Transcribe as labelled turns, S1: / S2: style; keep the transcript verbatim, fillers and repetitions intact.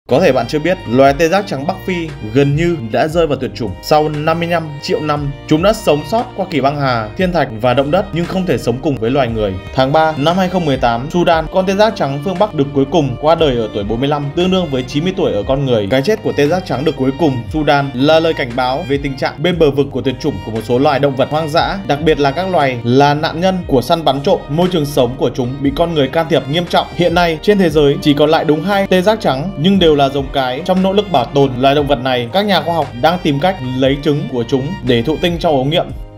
S1: Có thể bạn chưa biết, loài tê giác trắng Bắc Phi gần như đã rơi vào tuyệt chủng. Sau năm mươi lăm triệu năm, chúng đã sống sót qua kỳ băng hà, thiên thạch và động đất nhưng không thể sống cùng với loài người. Tháng ba năm hai không một tám, Sudan, con tê giác trắng phương Bắc được cuối cùng qua đời ở tuổi bốn mươi lăm, tương đương với chín mươi tuổi ở con người. Cái chết của tê giác trắng được cuối cùng Sudan là lời cảnh báo về tình trạng bên bờ vực của tuyệt chủng của một số loài động vật hoang dã, đặc biệt là các loài là nạn nhân của săn bắn trộm. Môi trường sống của chúng bị con người can thiệp nghiêm trọng. Hiện nay trên thế giới chỉ còn lại đúng hai tê giác trắng, nhưng đều là giống cái. Trong nỗ lực bảo tồn loài động vật này, các nhà khoa học đang tìm cách lấy trứng của chúng để thụ tinh trong ống nghiệm.